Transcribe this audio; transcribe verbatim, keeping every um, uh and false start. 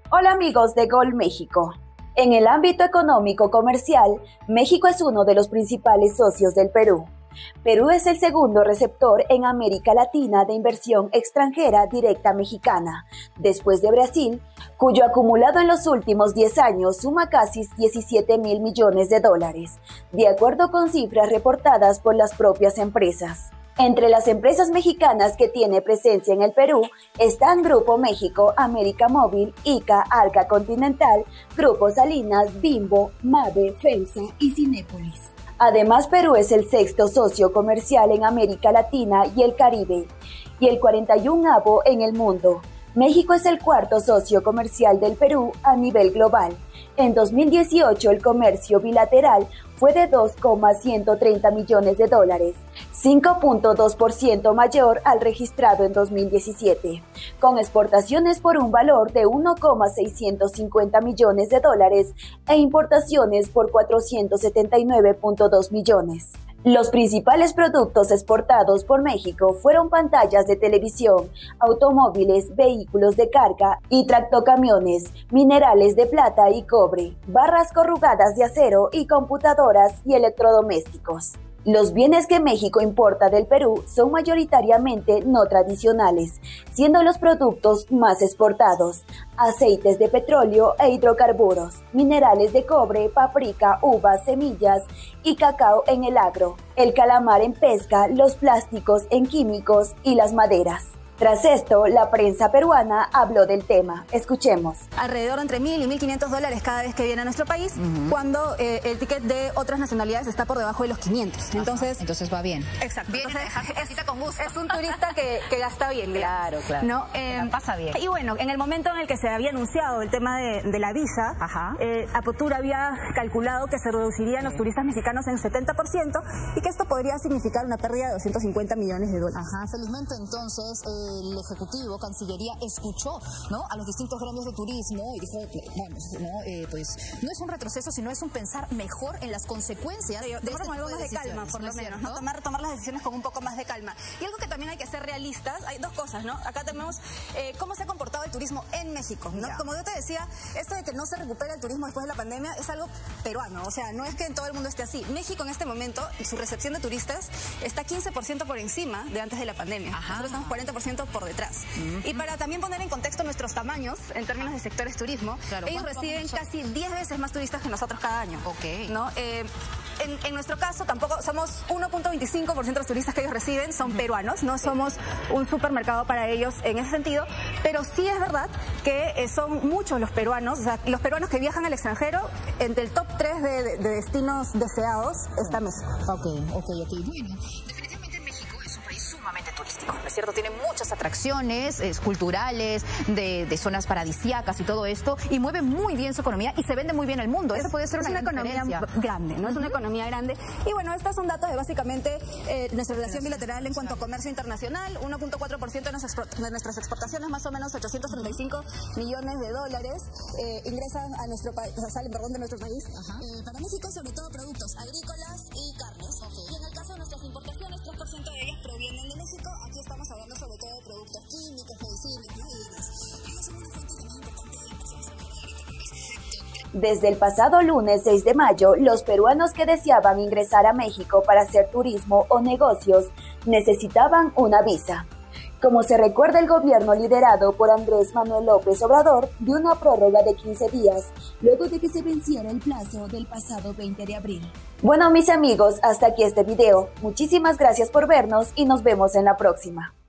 Hola amigos de Gol México. En el ámbito económico comercial, México es uno de los principales socios del Perú. Perú es el segundo receptor en América Latina de inversión extranjera directa mexicana, después de Brasil, cuyo acumulado en los últimos diez años suma casi diecisiete mil millones de dólares, de acuerdo con cifras reportadas por las propias empresas. Entre las empresas mexicanas que tiene presencia en el Perú están Grupo México, América Móvil, I C A, Arca Continental, Grupo Salinas, Bimbo, Mave, FEMSA y Cinépolis. Además, Perú es el sexto socio comercial en América Latina y el Caribe, y el cuarenta y unavo en el mundo. México es el cuarto socio comercial del Perú a nivel global. En dos mil dieciocho, el comercio bilateral fue de dos coma ciento treinta millones de dólares, cinco punto dos por ciento mayor al registrado en dos mil diecisiete, con exportaciones por un valor de uno coma seiscientos cincuenta millones de dólares e importaciones por cuatrocientos setenta y nueve punto dos millones. Los principales productos exportados por México fueron pantallas de televisión, automóviles, vehículos de carga y tractocamiones, minerales de plata y cobre, barras corrugadas de acero y computadoras y electrodomésticos. Los bienes que México importa del Perú son mayoritariamente no tradicionales, siendo los productos más exportados aceites de petróleo e hidrocarburos, minerales de cobre, paprika, uvas, semillas y cacao en el agro, el calamar en pesca, los plásticos en químicos y las maderas. Tras esto, la prensa peruana habló del tema. Escuchemos. Alrededor de entre mil y mil quinientos dólares cada vez que viene a nuestro país, uh-huh. cuando eh, el ticket de otras nacionalidades está por debajo de los quinientos. Entonces, Entonces va bien. Exacto. Viene Entonces, a dejar su es, con gusto. es un turista que, que gasta bien. Claro, claro. ¿No? Eh, la pasa bien. Y bueno, en el momento en el que se había anunciado el tema de, de la visa, eh, Apotur había calculado que se reducirían sí. los turistas mexicanos en setenta por ciento y que esto podría significar una pérdida de doscientos cincuenta millones de dólares. Ajá. Felizmente, entonces, el Ejecutivo Cancillería escuchó, ¿no?, a los distintos gremios de turismo y dijo, vamos, no, eh, pues no es un retroceso, sino es un pensar mejor en las consecuencias sí, de este tomar algo más de calma, por ¿no lo menos, cierto? ¿no? Tomar, tomar las decisiones con un poco más de calma. Y algo que también hay que ser realistas, hay dos cosas, ¿no? Acá tenemos eh, cómo se ha comportado el turismo en México, ¿no? Yeah. Como yo te decía, esto de que no se recupera el turismo después de la pandemia es algo peruano, o sea, no es que en todo el mundo esté así. México en este momento, su recepción de turistas está quince por ciento por encima de antes de la pandemia. Ajá. Nosotros estamos cuarenta por ciento por detrás. Uh-huh. Y para también poner en contexto nuestros tamaños en términos de sectores turismo, claro, ellos reciben casi diez veces más turistas que nosotros cada año. Ok. ¿No? Eh, en, en nuestro caso tampoco somos uno punto veinticinco por ciento de los turistas que ellos reciben son uh-huh. peruanos, no somos un supermercado para ellos en ese sentido, pero sí es verdad que eh, son muchos los peruanos, o sea, los peruanos que viajan al extranjero, entre el top tres de, de, de destinos deseados está México. Ok, ok, ok, bueno. Turístico, ¿no es cierto? Tiene muchas atracciones es, culturales, de, de zonas paradisíacas y todo esto, y mueve muy bien su economía y se vende muy bien al mundo. Eso puede ser es una, una economía grande, ¿no? Uh-huh. Es una economía grande. Y bueno, estos son datos de básicamente eh, nuestra relación bilateral en cuanto a comercio internacional, uno punto cuatro por ciento de, de nuestras exportaciones, más o menos ochocientos treinta y cinco millones de dólares, eh, ingresan a nuestro país, o sea, salen, perdón, de nuestro país. Ajá. Eh, para México, sobre todo productos agrícolas y carnes. Okay. Y en el caso de nuestras importaciones, tres por ciento de ellas provienen de México. Aquí estamos hablando sobre todo de productos químicos, medicinas, bebidas. Ellos son una fuente más importante de inversión extranjera. Desde el pasado lunes seis de mayo, los peruanos que deseaban ingresar a México para hacer turismo o negocios necesitaban una visa. Como se recuerda, el gobierno liderado por Andrés Manuel López Obrador dio una prórroga de quince días, luego de que se venciera el plazo del pasado veinte de abril. Bueno, mis amigos, hasta aquí este video. Muchísimas gracias por vernos y nos vemos en la próxima.